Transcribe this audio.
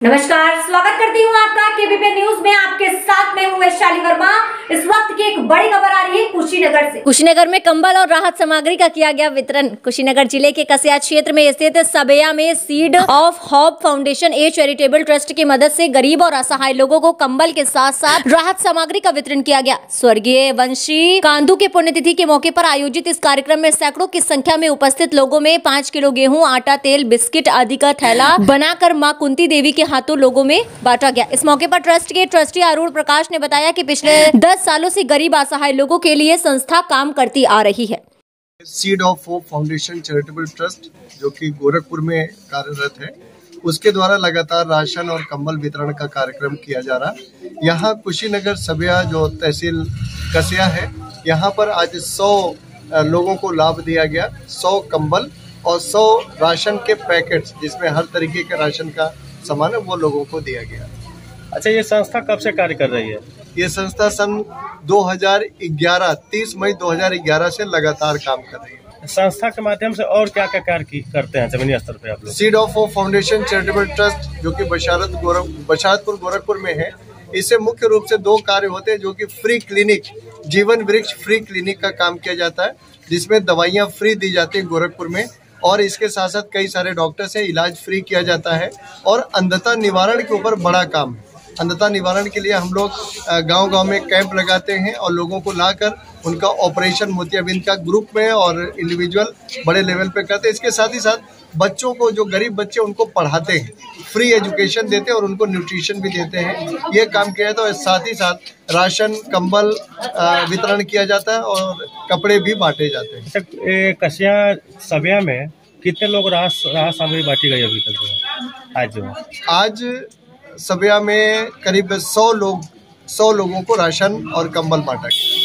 नमस्कार, स्वागत करती हूँ आपका केबीपी न्यूज में। आपके साथ में हूँ वैशाली वर्मा। इस वक्त की एक बड़ी खबर आ रही है कुशीनगर से। कुशीनगर में कंबल और राहत सामग्री का किया गया वितरण। कुशीनगर जिले के कसिया क्षेत्र में स्थित सबेया में seed of hope foundation a charitable trust की मदद से गरीब और असहाय लोगों को कंबल के साथ साथ राहत सामग्री का वितरण किया गया। स्वर्गीय वंशी कांदू के पुण्यतिथि के मौके पर आयोजित इस कार्यक्रम में सैकड़ों की संख्या में उपस्थित लोगों में 5 किलो गेहूं, आटा, तेल, बिस्किट आदि का थैला बनाकर मां कुंती देवी के हाथों लोगों में बांटा गया। इस मौके पर ट्रस्ट के ट्रस्टी अरुण प्रकाश ने बताया कि पिछले 10 सालों से गरीब असहाय लोगों के लिए संस्था काम करती आ रही है। Seed of hope foundation charitable trust जो कि गोरखपुर में कार्यरत है, उसके द्वारा लगातार राशन और कंबल वितरण का कार्यक्रम किया जा रहा है। यहाँ कुशीनगर सबेया जो तहसील कसिया है, यहाँ पर आज 100 लोगों को लाभ दिया गया। 100 कंबल और 100 राशन के पैकेट्स जिसमें हर तरीके के राशन का सामान है वो लोगों को दिया गया। अच्छा, ये संस्था कब से कार्य कर रही है? ये संस्था सन 2011 30 मई 2011 से लगातार काम कर रही है। संस्था के माध्यम से और क्या क्या कार्य करते हैं जमीनी स्तर पे आप लोग? Seed of hope foundation charitable trust जो कि बशारतपुर गोरखपुर में है, इससे मुख्य रूप से 2 कार्य होते हैं, जो कि फ्री क्लिनिक, जीवन वृक्ष फ्री क्लिनिक का काम किया जाता है, जिसमें दवाइयाँ फ्री दी जाती है गोरखपुर में, और इसके साथ साथ कई सारे डॉक्टर से इलाज फ्री किया जाता है। और अंधता निवारण के ऊपर बड़ा काम है। अंधता निवारण के लिए हम लोग गांव-गांव में कैंप लगाते हैं और लोगों को लाकर उनका ऑपरेशन मोतियाबिंद का ग्रुप में और इंडिविजुअल बड़े लेवल पे करते हैं। इसके साथ ही साथ बच्चों को, जो गरीब बच्चे उनको पढ़ाते हैं, फ्री एजुकेशन देते हैं और उनको न्यूट्रिशन भी देते हैं। ये काम किया जाता है। और साथ ही साथ राशन, कंबल वितरण किया जाता है और कपड़े भी बांटे जाते हैं। कसिया सबेया में कितने लोग राहत सामग्री बांटी गई अभी तक जो है? आज सबेया में करीब 100 लोगों को राशन और कंबल बांटा गया।